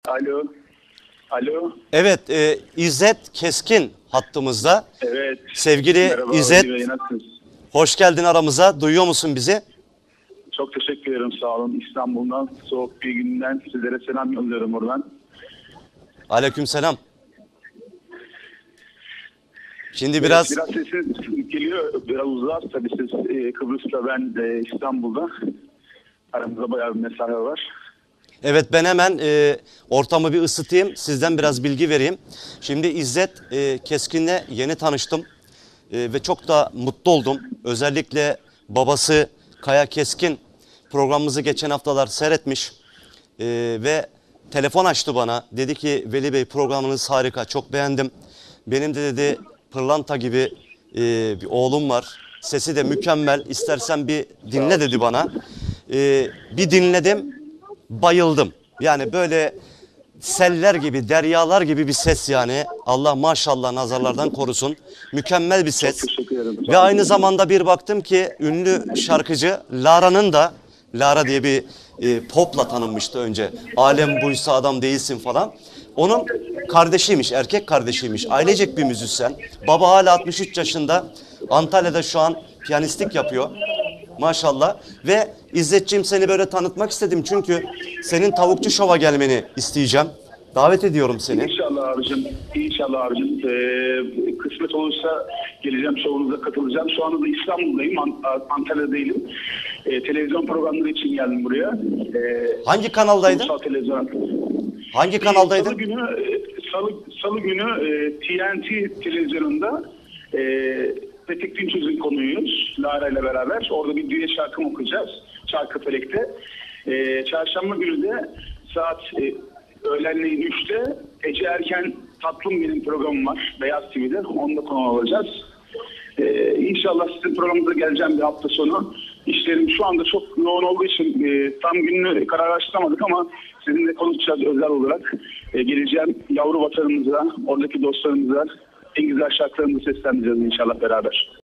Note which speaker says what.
Speaker 1: Alo. Alo.
Speaker 2: Evet, İzzet Keskin hattımızda.
Speaker 1: Evet.
Speaker 2: Sevgili
Speaker 1: Merhaba,
Speaker 2: İzzet,
Speaker 1: nasılsınız?
Speaker 2: hoş geldin aramıza. Duyuyor musun bizi?
Speaker 1: Çok teşekkür ederim, sağ olun. İstanbul'dan soğuk bir günden sizlere selam yolluyorum buradan.
Speaker 2: Aleykümselam. Şimdi
Speaker 1: Evet,
Speaker 2: biraz
Speaker 1: biraz sesiniz geliyor, biraz uzak. Tabii siz Kıbrıs'ta, ben de İstanbul'da. Aramızda bayağı bir mesafe var.
Speaker 2: evet, ben hemen ortamı bir ısıtayım. Sizden biraz bilgi vereyim. Şimdi İzzet Keskin'le yeni tanıştım. Ve çok da mutlu oldum. Özellikle babası Kaya Keskin programımızı geçen haftalar seyretmiş. Ve telefon açtı bana. Dedi ki Veli Bey, programınız harika, çok beğendim. Benim de dedi pırlanta gibi bir oğlum var. Sesi de mükemmel. İstersen bir dinle dedi bana. Bir dinledim, bayıldım. Yani böyle seller gibi, deryalar gibi bir ses yani. Allah maşallah nazarlardan korusun. Mükemmel bir ses.
Speaker 1: Çok teşekkür ederim.
Speaker 2: Ve aynı zamanda bir baktım ki ünlü şarkıcı Lara'nın da, Lara diye bir popla tanınmıştı önce. Alem buysa adam değilsin falan. Onun kardeşiymiş, erkek kardeşiymiş. Ailecek bir müzisyen. Baba hala 63 yaşında. Antalya'da şu an piyanistlik yapıyor. Maşallah. Ve İzzetciğim, seni böyle tanıtmak istedim. Çünkü senin Tavukçu Şov'a gelmeni isteyeceğim. Davet ediyorum seni.
Speaker 1: İnşallah abicim, inşallah abicim. Kısmet olursa geleceğim, şovunuza katılacağım. Şu anda da İstanbul'dayım, Antalya'da değilim. Televizyon programları için geldim buraya.
Speaker 2: Hangi kanaldaydın?
Speaker 1: Ulusal televizyon.
Speaker 2: Hangi kanaldaydın?
Speaker 1: Salı günü TNT televizyonunda Petek Dinçöz'ün konuğuyuz. Lara ile beraber. Orada bir düğün şarkı okuyacağız. Çarkıfelek'te. Çarşamba günü de saat öğlenleyin 3'te Ece Erken Tatlım benim programım var. Beyaz TV'de. Onu da konu alacağız. İnşallah sizin programınıza geleceğim bir hafta sonu. İşlerim şu anda çok yoğun olduğu için tam gününü kararlaştıramadık ama sizinle konuşacağız özel olarak. Geleceğim yavru vatanımıza, oradaki dostlarımıza en güzel şarkılarımızı seslendireceğiz inşallah beraber.